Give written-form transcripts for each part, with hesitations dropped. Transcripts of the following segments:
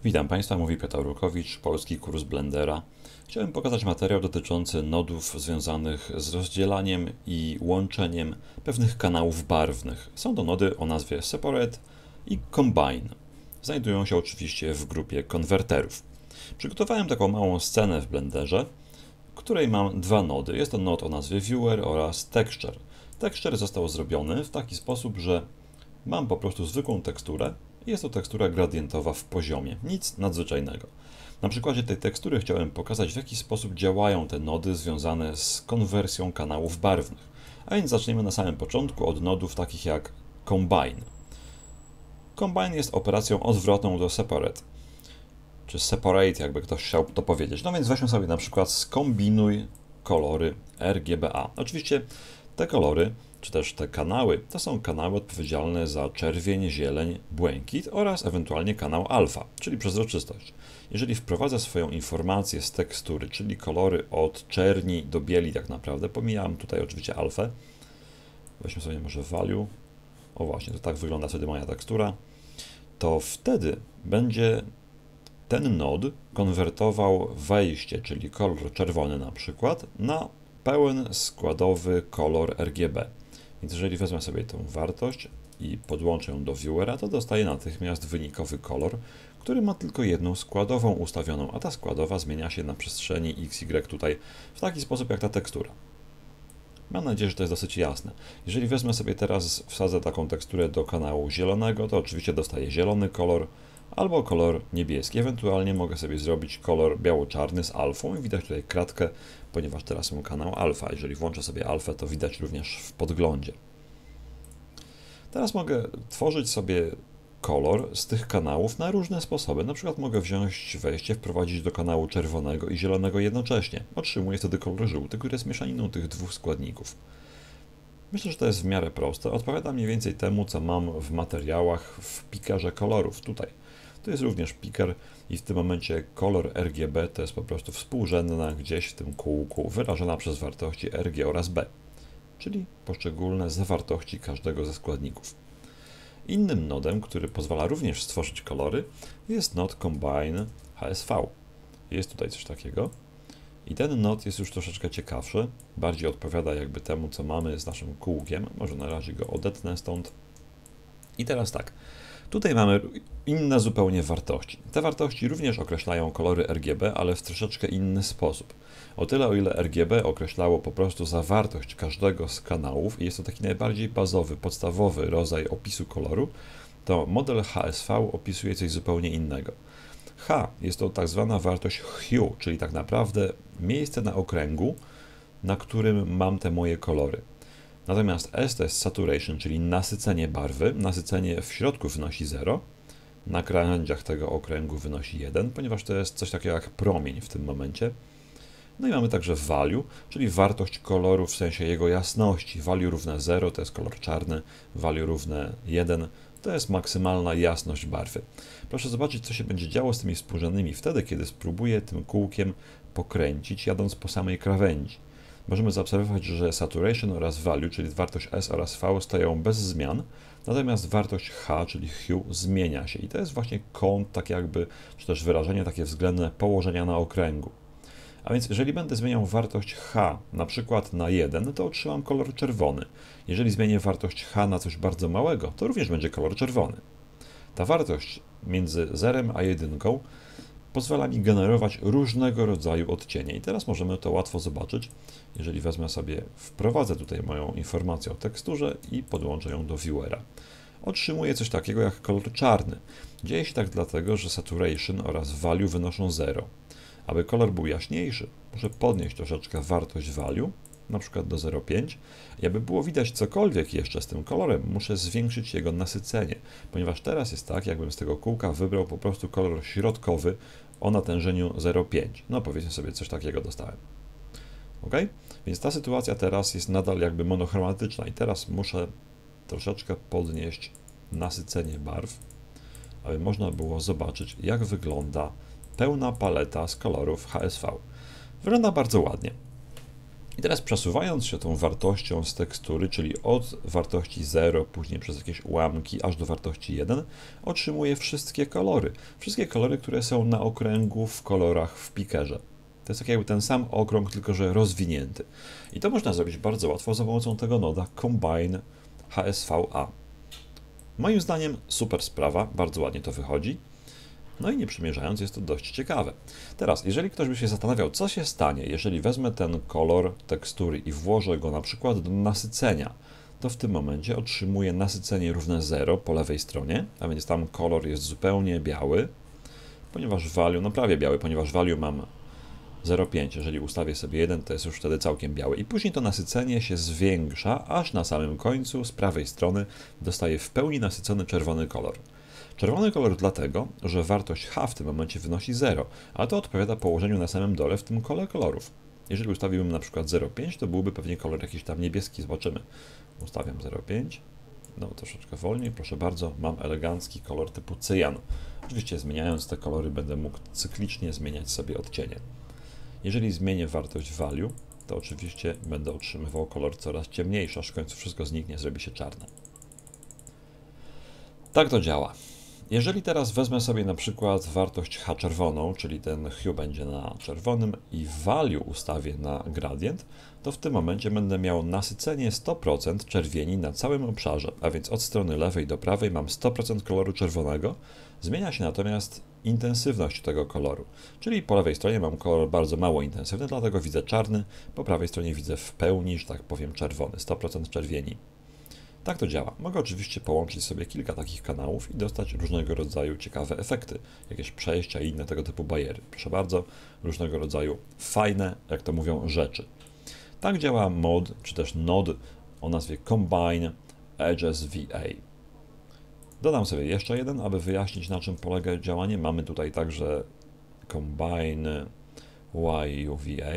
Witam Państwa, mówi Piotr Rukowicz, polski kurs Blendera. Chciałem pokazać materiał dotyczący nodów związanych z rozdzielaniem i łączeniem pewnych kanałów barwnych. Są to nody o nazwie Separate i Combine. Znajdują się oczywiście w grupie konwerterów. Przygotowałem taką małą scenę w Blenderze, w której mam dwa nody. Jest to nod o nazwie Viewer oraz Texture. Texture został zrobiony w taki sposób, że mam po prostu zwykłą teksturę. Jest to tekstura gradientowa w poziomie, nic nadzwyczajnego. Na przykładzie tej tekstury chciałem pokazać, w jaki sposób działają te nody związane z konwersją kanałów barwnych. A więc zaczniemy na samym początku od nodów takich jak Combine. Combine jest operacją odwrotną do Separate, czy Separate, jakby ktoś chciał to powiedzieć. No więc weźmy sobie na przykład skombinuj kolory RGBA. Oczywiście te kolory, czy też te kanały, to są kanały odpowiedzialne za czerwień, zieleń, błękit oraz ewentualnie kanał alfa, czyli przezroczystość. Jeżeli wprowadzę swoją informację z tekstury, czyli kolory od czerni do bieli tak naprawdę, pomijam tutaj oczywiście alfę, weźmy sobie może value, o właśnie, to tak wygląda wtedy moja tekstura, to wtedy będzie ten nod konwertował wejście, czyli kolor czerwony na przykład, na pełen składowy kolor RGB. Więc jeżeli wezmę sobie tą wartość i podłączę ją do viewera, to dostaję natychmiast wynikowy kolor, który ma tylko jedną składową ustawioną, a ta składowa zmienia się na przestrzeni XY tutaj w taki sposób jak ta tekstura. Mam nadzieję, że to jest dosyć jasne. Jeżeli wezmę sobie teraz, wsadzę taką teksturę do kanału zielonego, to oczywiście dostaję zielony kolor albo kolor niebieski. Ewentualnie mogę sobie zrobić kolor biało-czarny z alfą i widać tutaj kratkę, ponieważ teraz mam kanał alfa. Jeżeli włączę sobie alfę, to widać również w podglądzie. Teraz mogę tworzyć sobie kolor z tych kanałów na różne sposoby. Na przykład mogę wziąć wejście, wprowadzić do kanału czerwonego i zielonego jednocześnie. Otrzymuję wtedy kolor żółty, który jest mieszaniną tych dwóch składników. Myślę, że to jest w miarę proste. Odpowiada mniej więcej temu, co mam w materiałach w pikerze kolorów tutaj. To jest również piker i w tym momencie kolor RGB to jest po prostu współrzędna gdzieś w tym kółku wyrażona przez wartości RG oraz B, czyli poszczególne zawartości każdego ze składników. Innym nodem, który pozwala również stworzyć kolory, jest nod Combine HSV. Jest tutaj coś takiego. I ten nod jest już troszeczkę ciekawszy, bardziej odpowiada jakby temu, co mamy z naszym kółkiem. Może na razie go odetnę stąd. I teraz tak, tutaj mamy inne zupełnie wartości. Te wartości również określają kolory RGB, ale w troszeczkę inny sposób. O tyle, o ile RGB określało po prostu zawartość każdego z kanałów i jest to taki najbardziej bazowy, podstawowy rodzaj opisu koloru, to model HSV opisuje coś zupełnie innego. H jest to tak zwana wartość hue, czyli tak naprawdę miejsce na okręgu, na którym mam te moje kolory. Natomiast S to jest saturation, czyli nasycenie barwy. Nasycenie w środku wynosi 0, na krawędziach tego okręgu wynosi 1, ponieważ to jest coś takiego jak promień w tym momencie. No i mamy także value, czyli wartość koloru w sensie jego jasności. Value równe 0 to jest kolor czarny, value równe 1 to jest maksymalna jasność barwy. Proszę zobaczyć, co się będzie działo z tymi współrzędnymi wtedy, kiedy spróbuję tym kółkiem pokręcić, jadąc po samej krawędzi. Możemy zaobserwować, że saturation oraz value, czyli wartość S oraz V, stoją bez zmian, natomiast wartość H, czyli hue, zmienia się. I to jest właśnie kąt, tak jakby, czy też wyrażenie takie względne położenia na okręgu. A więc jeżeli będę zmieniał wartość H na przykład na 1, to otrzymam kolor czerwony. Jeżeli zmienię wartość H na coś bardzo małego, to również będzie kolor czerwony. Ta wartość między 0 a 1 pozwala mi generować różnego rodzaju odcienie. I teraz możemy to łatwo zobaczyć, jeżeli wezmę sobie, wprowadzę tutaj moją informację o teksturze i podłączę ją do viewera. Otrzymuję coś takiego jak kolor czarny. Dzieje się tak dlatego, że saturation oraz value wynoszą 0. Aby kolor był jaśniejszy, muszę podnieść troszeczkę wartość value, na przykład do 0,5 i aby było widać cokolwiek jeszcze z tym kolorem, muszę zwiększyć jego nasycenie, ponieważ teraz jest tak, jakbym z tego kółka wybrał po prostu kolor środkowy o natężeniu 0,5. No powiedzmy sobie, coś takiego dostałem. Ok? Więc ta sytuacja teraz jest nadal jakby monochromatyczna i teraz muszę troszeczkę podnieść nasycenie barw, aby można było zobaczyć, jak wygląda pełna paleta z kolorów HSV. Wygląda bardzo ładnie. I teraz przesuwając się tą wartością z tekstury, czyli od wartości 0, później przez jakieś ułamki, aż do wartości 1, otrzymuję wszystkie kolory. Wszystkie kolory, które są na okręgu w kolorach w pikerze. To jest tak jakby ten sam okrąg, tylko że rozwinięty. I to można zrobić bardzo łatwo za pomocą tego noda Combine HSVA. Moim zdaniem super sprawa, bardzo ładnie to wychodzi. No i nie przymierzając, jest to dość ciekawe. Teraz, jeżeli ktoś by się zastanawiał, co się stanie, jeżeli wezmę ten kolor tekstury i włożę go na przykład do nasycenia, to w tym momencie otrzymuję nasycenie równe 0 po lewej stronie, a więc tam kolor jest zupełnie biały, ponieważ value, no prawie biały, ponieważ value mam 0,5. Jeżeli ustawię sobie 1, to jest już wtedy całkiem biały. I później to nasycenie się zwiększa, aż na samym końcu z prawej strony dostaję w pełni nasycony czerwony kolor. Czerwony kolor dlatego, że wartość H w tym momencie wynosi 0, a to odpowiada położeniu na samym dole w tym kole kolorów. Jeżeli ustawiłbym na przykład 0,5, to byłby pewnie kolor jakiś tam niebieski, zobaczymy. Ustawiam 0,5, no troszeczkę wolniej, proszę bardzo, mam elegancki kolor typu cyjan. Oczywiście zmieniając te kolory będę mógł cyklicznie zmieniać sobie odcienie. Jeżeli zmienię wartość value, to oczywiście będę otrzymywał kolor coraz ciemniejszy, aż w końcu wszystko zniknie, zrobi się czarne. Tak to działa. Jeżeli teraz wezmę sobie na przykład wartość H czerwoną, czyli ten hue będzie na czerwonym i value ustawię na gradient, to w tym momencie będę miał nasycenie 100% czerwieni na całym obszarze, a więc od strony lewej do prawej mam 100% koloru czerwonego. Zmienia się natomiast intensywność tego koloru, czyli po lewej stronie mam kolor bardzo mało intensywny, dlatego widzę czarny, po prawej stronie widzę w pełni, że tak powiem, czerwony, 100% czerwieni. Tak to działa. Mogę oczywiście połączyć sobie kilka takich kanałów i dostać różnego rodzaju ciekawe efekty, jakieś przejścia i inne tego typu bariery. Proszę bardzo, różnego rodzaju fajne, jak to mówią, rzeczy. Tak działa mod, czy też node o nazwie Combine Edges VA. Dodam sobie jeszcze jeden, aby wyjaśnić, na czym polega działanie. Mamy tutaj także Combine YUVA.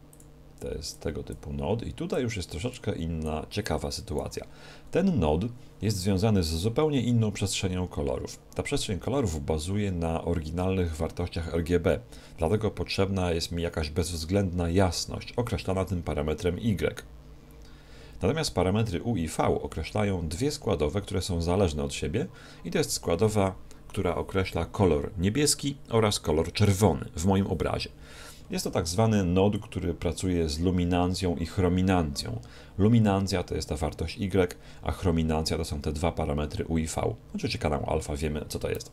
To jest tego typu node i tutaj już jest troszeczkę inna, ciekawa sytuacja. Ten node jest związany z zupełnie inną przestrzenią kolorów. Ta przestrzeń kolorów bazuje na oryginalnych wartościach RGB, dlatego potrzebna jest mi jakaś bezwzględna jasność, określana tym parametrem Y. Natomiast parametry U i V określają dwie składowe, które są zależne od siebie i to jest składowa, która określa kolor niebieski oraz kolor czerwony w moim obrazie. Jest to tak zwany node, który pracuje z luminancją i chrominancją. Luminancja to jest ta wartość Y, a chrominancja to są te dwa parametry U i V. Oczywiście kanał alfa, wiemy co to jest.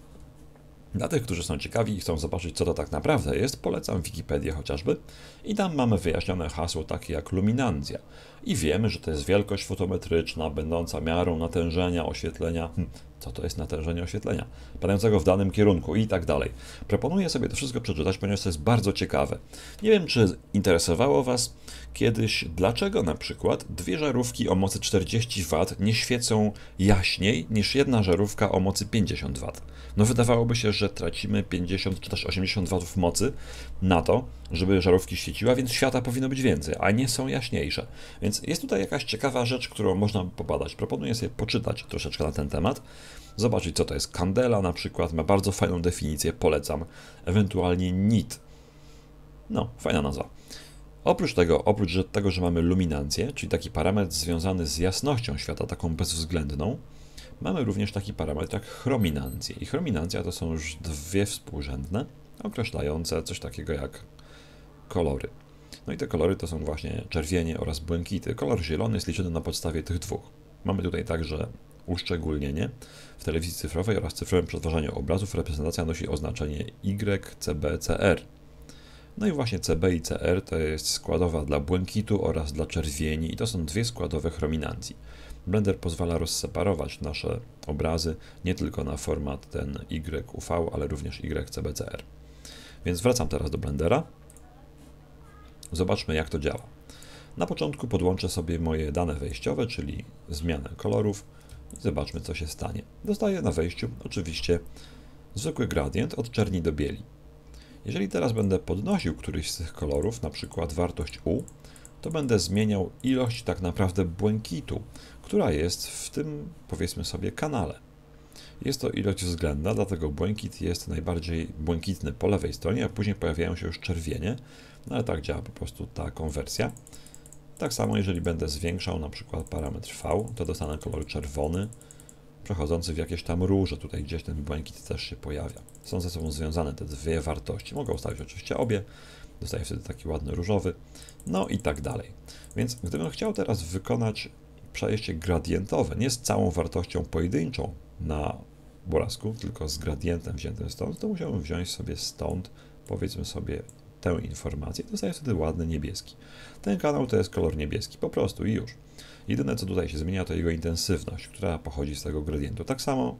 Dla tych, którzy są ciekawi i chcą zobaczyć, co to tak naprawdę jest, polecam Wikipedię chociażby i tam mamy wyjaśnione hasło takie jak luminancja. I wiemy, że to jest wielkość fotometryczna, będąca miarą natężenia oświetlenia. Co to jest natężenie oświetlenia? Padającego w danym kierunku i tak dalej. Proponuję sobie to wszystko przeczytać, ponieważ to jest bardzo ciekawe. Nie wiem, czy interesowało Was kiedyś, dlaczego na przykład dwie żarówki o mocy 40 W nie świecą jaśniej niż jedna żarówka o mocy 50 W. No wydawałoby się, że tracimy 50 czy też 80 W mocy na to, żeby żarówki świeciła, więc światła powinno być więcej, a nie są jaśniejsze. Więc jest tutaj jakaś ciekawa rzecz, którą można pobadać. Proponuję sobie poczytać troszeczkę na ten temat, zobaczyć co to jest kandela na przykład, ma bardzo fajną definicję, polecam, ewentualnie nit. No, fajna nazwa. Oprócz tego, że mamy luminancję, czyli taki parametr związany z jasnością światła, taką bezwzględną, mamy również taki parametr jak chrominancję. I chrominancja to są już dwie współrzędne, określające coś takiego jak kolory. No i te kolory to są właśnie czerwienie oraz błękity. Kolor zielony jest liczony na podstawie tych dwóch. Mamy tutaj także uszczególnienie. W telewizji cyfrowej oraz cyfrowym przetwarzaniu obrazów reprezentacja nosi oznaczenie Y, CB, CR. No i właśnie CB i CR to jest składowa dla błękitu oraz dla czerwieni i to są dwie składowe chrominancji. Blender pozwala rozseparować nasze obrazy nie tylko na format ten YUV, ale również YCBCR. Więc wracam teraz do Blendera. Zobaczmy, jak to działa. Na początku podłączę sobie moje dane wejściowe, czyli zmianę kolorów i zobaczmy, co się stanie. Dostaję na wejściu oczywiście zwykły gradient od czerni do bieli. Jeżeli teraz będę podnosił któryś z tych kolorów, na przykład wartość U, to będę zmieniał ilość tak naprawdę błękitu, która jest w tym, powiedzmy sobie, kanale. Jest to ilość względna, dlatego błękit jest najbardziej błękitny po lewej stronie, a później pojawiają się już czerwienie, no ale tak działa po prostu ta konwersja. Tak samo jeżeli będę zwiększał na przykład parametr V, to dostanę kolor czerwony, przechodzący w jakieś tam róże. Tutaj gdzieś ten błękit też się pojawia. Są ze sobą związane te dwie wartości. Mogę ustawić oczywiście obie, dostaję wtedy taki ładny różowy, no i tak dalej. Więc gdybym chciał teraz wykonać przejście gradientowe, nie z całą wartością pojedynczą na obrazku, tylko z gradientem wziętym stąd, to musiałbym wziąć sobie stąd, powiedzmy sobie, tę informację i dostaję wtedy ładny niebieski. Ten kanał to jest kolor niebieski, po prostu i już. Jedyne co tutaj się zmienia to jego intensywność, która pochodzi z tego gradientu. Tak samo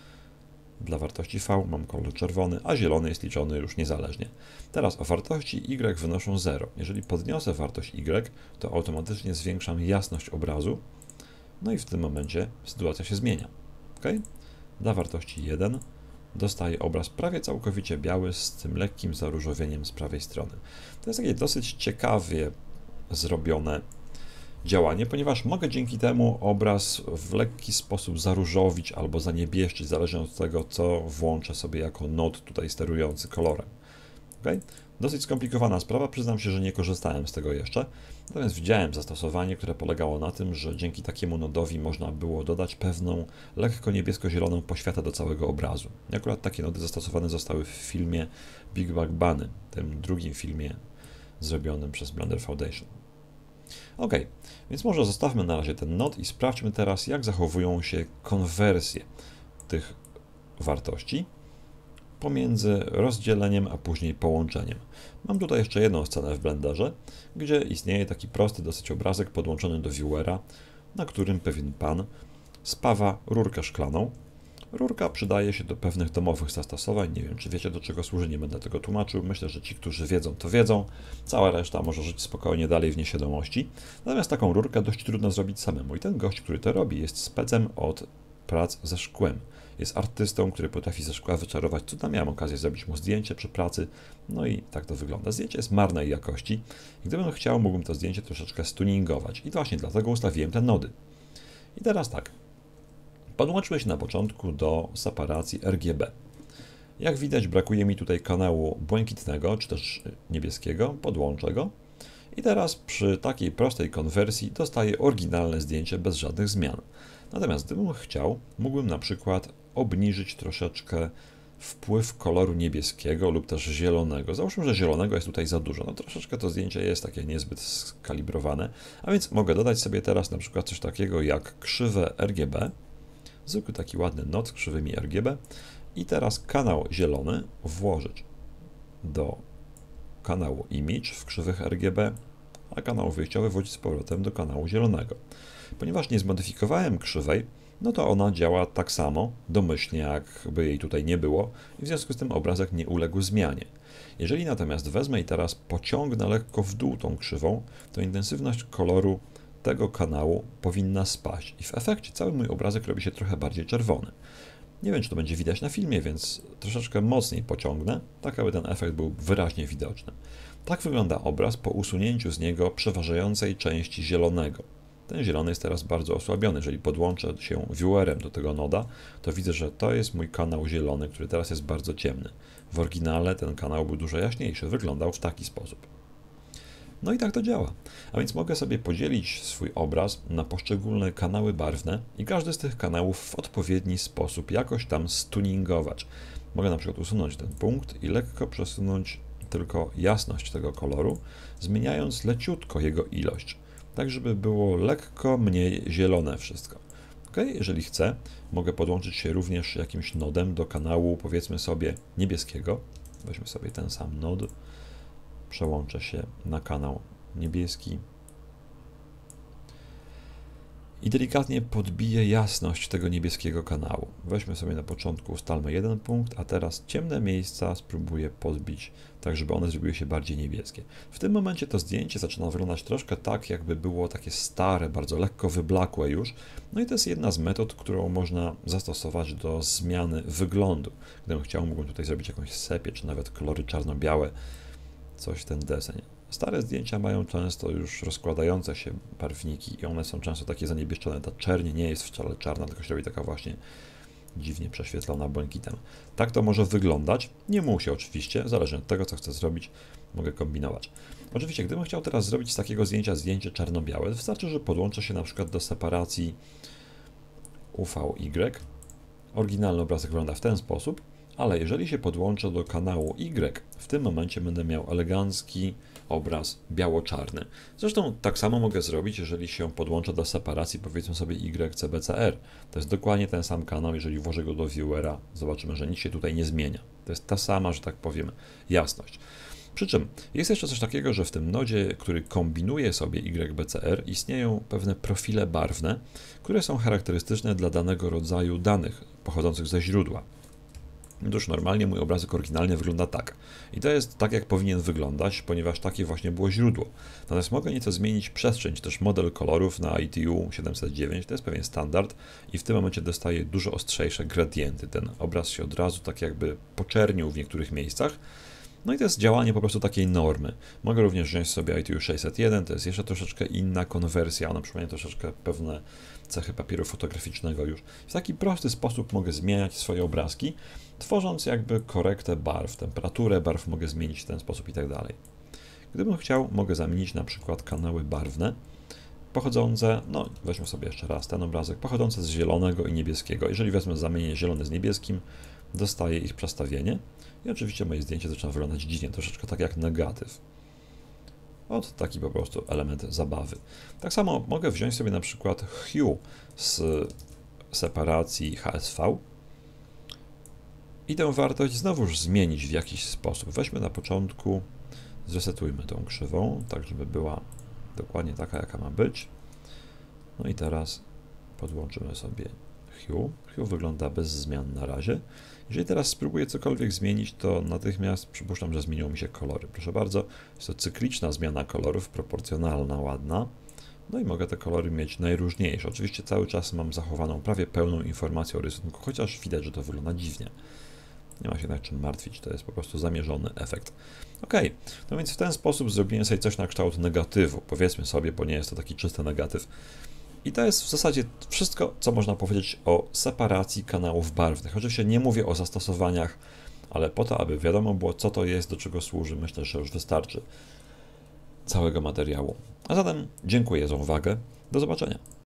dla wartości V mam kolor czerwony, a zielony jest liczony już niezależnie. Teraz o wartości Y wynoszą 0. Jeżeli podniosę wartość Y, to automatycznie zwiększam jasność obrazu, no i w tym momencie sytuacja się zmienia. Ok? Dla wartości 1 dostaję obraz prawie całkowicie biały z tym lekkim zaróżowieniem z prawej strony. To jest takie dosyć ciekawie zrobione działanie, ponieważ mogę dzięki temu obraz w lekki sposób zaróżowić albo zaniebieszczyć, zależnie od tego, co włączę sobie jako nod tutaj sterujący kolorem. Okay? Dosyć skomplikowana sprawa, przyznam się, że nie korzystałem z tego jeszcze, natomiast widziałem zastosowanie, które polegało na tym, że dzięki takiemu nodowi można było dodać pewną lekko niebiesko-zieloną poświatę do całego obrazu. I akurat takie nody zastosowane zostały w filmie Big Bang Bunny, tym drugim filmie zrobionym przez Blender Foundation. Ok, więc może zostawmy na razie ten nod i sprawdźmy teraz, jak zachowują się konwersje tych wartości pomiędzy rozdzieleniem a później połączeniem. Mam tutaj jeszcze jedną scenę w Blenderze, gdzie istnieje taki prosty dosyć obrazek podłączony do viewera, na którym pewien pan spawa rurkę szklaną. Rurka przydaje się do pewnych domowych zastosowań. Nie wiem, czy wiecie, do czego służy, nie będę tego tłumaczył. Myślę, że ci, którzy wiedzą, to wiedzą. Cała reszta może żyć spokojnie dalej w nieświadomości. Natomiast taką rurkę dość trudno zrobić samemu. I ten gość, który to robi, jest specem od prac ze szkłem. Jest artystą, który potrafi ze szkła wyczarować cuda. Miałem okazję zrobić mu zdjęcie przy pracy. No i tak to wygląda. Zdjęcie jest marnej jakości. I gdybym chciał, mógłbym to zdjęcie troszeczkę stuningować. I właśnie dlatego ustawiłem te nody. I teraz tak. Podłączyłem się na początku do separacji RGB. Jak widać, brakuje mi tutaj kanału błękitnego, czy też niebieskiego, podłączę go. I teraz przy takiej prostej konwersji dostaję oryginalne zdjęcie bez żadnych zmian. Natomiast gdybym chciał, mógłbym na przykład obniżyć troszeczkę wpływ koloru niebieskiego lub też zielonego. Załóżmy, że zielonego jest tutaj za dużo. No troszeczkę to zdjęcie jest takie niezbyt skalibrowane, a więc mogę dodać sobie teraz na przykład coś takiego jak krzywe RGB. Zwykły taki ładny nod z krzywymi RGB i teraz kanał zielony włożyć do kanału Image w krzywych RGB, a kanał wyjściowy włożyć z powrotem do kanału zielonego. Ponieważ nie zmodyfikowałem krzywej, no to ona działa tak samo, domyślnie jakby jej tutaj nie było i w związku z tym obrazek nie uległ zmianie. Jeżeli natomiast wezmę i teraz pociągnę lekko w dół tą krzywą, to intensywność koloru tego kanału powinna spaść i w efekcie cały mój obrazek robi się trochę bardziej czerwony. Nie wiem, czy to będzie widać na filmie, więc troszeczkę mocniej pociągnę, tak aby ten efekt był wyraźnie widoczny. Tak wygląda obraz po usunięciu z niego przeważającej części zielonego. Ten zielony jest teraz bardzo osłabiony. Jeżeli podłączę się viewerem do tego noda, to widzę, że to jest mój kanał zielony, który teraz jest bardzo ciemny. W oryginale ten kanał był dużo jaśniejszy, wyglądał w taki sposób. No i tak to działa. A więc mogę sobie podzielić swój obraz na poszczególne kanały barwne i każdy z tych kanałów w odpowiedni sposób jakoś tam stuningować. Mogę na przykład usunąć ten punkt i lekko przesunąć tylko jasność tego koloru, zmieniając leciutko jego ilość, tak żeby było lekko mniej zielone wszystko. Ok, jeżeli chcę, mogę podłączyć się również jakimś nodem do kanału, powiedzmy sobie, niebieskiego. Weźmy sobie ten sam nod. Przełączę się na kanał niebieski i delikatnie podbiję jasność tego niebieskiego kanału. Weźmy sobie na początku, ustalmy jeden punkt, a teraz ciemne miejsca spróbuję podbić, tak żeby one zrobiły się bardziej niebieskie. W tym momencie to zdjęcie zaczyna wyglądać troszkę tak, jakby było takie stare, bardzo lekko wyblakłe już. No i to jest jedna z metod, którą można zastosować do zmiany wyglądu. Gdybym chciał, mógłbym tutaj zrobić jakąś sepię, czy nawet kolory czarno-białe, coś w ten deseń. Stare zdjęcia mają często już rozkładające się barwniki i one są często takie zaniebieszczone. Ta czerń nie jest wcale czarna, tylko się robi taka właśnie dziwnie prześwietlona błękitem. Tak to może wyglądać. Nie musi oczywiście, zależy od tego, co chcę zrobić, mogę kombinować. Oczywiście, gdybym chciał teraz zrobić z takiego zdjęcia zdjęcie czarno-białe, wystarczy, że podłączę się na przykład do separacji UVY. Oryginalny obrazek wygląda w ten sposób, ale jeżeli się podłączę do kanału Y, w tym momencie będę miał elegancki obraz biało-czarny. Zresztą tak samo mogę zrobić, jeżeli się podłączę do separacji, powiedzmy sobie YCBCR. To jest dokładnie ten sam kanał, jeżeli włożę go do viewera, zobaczymy, że nic się tutaj nie zmienia. To jest ta sama, że tak powiem, jasność. Przy czym jest jeszcze coś takiego, że w tym nodzie, który kombinuje sobie YBCR, istnieją pewne profile barwne, które są charakterystyczne dla danego rodzaju danych pochodzących ze źródła. Otóż normalnie mój obrazek oryginalny wygląda tak. I to jest tak, jak powinien wyglądać, ponieważ takie właśnie było źródło. Natomiast mogę nieco zmienić przestrzeń, czy też model kolorów na ITU 709, to jest pewien standard i w tym momencie dostaję dużo ostrzejsze gradienty. Ten obraz się od razu tak jakby poczernił w niektórych miejscach. No i to jest działanie po prostu takiej normy. Mogę również wziąć sobie ITU 601, to jest jeszcze troszeczkę inna konwersja, ona przypomina troszeczkę pewne cechy papieru fotograficznego już. W taki prosty sposób mogę zmieniać swoje obrazki, tworząc jakby korektę barw, temperaturę barw mogę zmienić w ten sposób i tak dalej. Gdybym chciał, mogę zamienić na przykład kanały barwne, pochodzące, no weźmy sobie jeszcze raz ten obrazek, pochodzące z zielonego i niebieskiego. Jeżeli wezmę, zamienię zielony z niebieskim, dostaję ich przestawienie i oczywiście moje zdjęcie zaczyna wyglądać dziwnie, troszeczkę tak jak negatyw. Od taki po prostu element zabawy. Tak samo mogę wziąć sobie na przykład hue z separacji HSV i tę wartość znowuż zmienić w jakiś sposób. Weźmy na początku, zresetujmy tą krzywą, tak żeby była dokładnie taka, jaka ma być. No i teraz podłączymy sobie hue. Hue wygląda bez zmian na razie. Jeżeli teraz spróbuję cokolwiek zmienić, to natychmiast przypuszczam, że zmienią mi się kolory. Proszę bardzo, jest to cykliczna zmiana kolorów, proporcjonalna, ładna. No i mogę te kolory mieć najróżniejsze. Oczywiście cały czas mam zachowaną prawie pełną informację o rysunku, chociaż widać, że to wygląda dziwnie. Nie ma się nad czym martwić, to jest po prostu zamierzony efekt. Ok, no więc w ten sposób zrobiłem sobie coś na kształt negatywu, powiedzmy sobie, bo nie jest to taki czysty negatyw. I to jest w zasadzie wszystko, co można powiedzieć o separacji kanałów barwnych. Oczywiście nie mówię o zastosowaniach, ale po to, aby wiadomo było, co to jest, do czego służy, myślę, że już wystarczy całego materiału. A zatem dziękuję za uwagę. Do zobaczenia.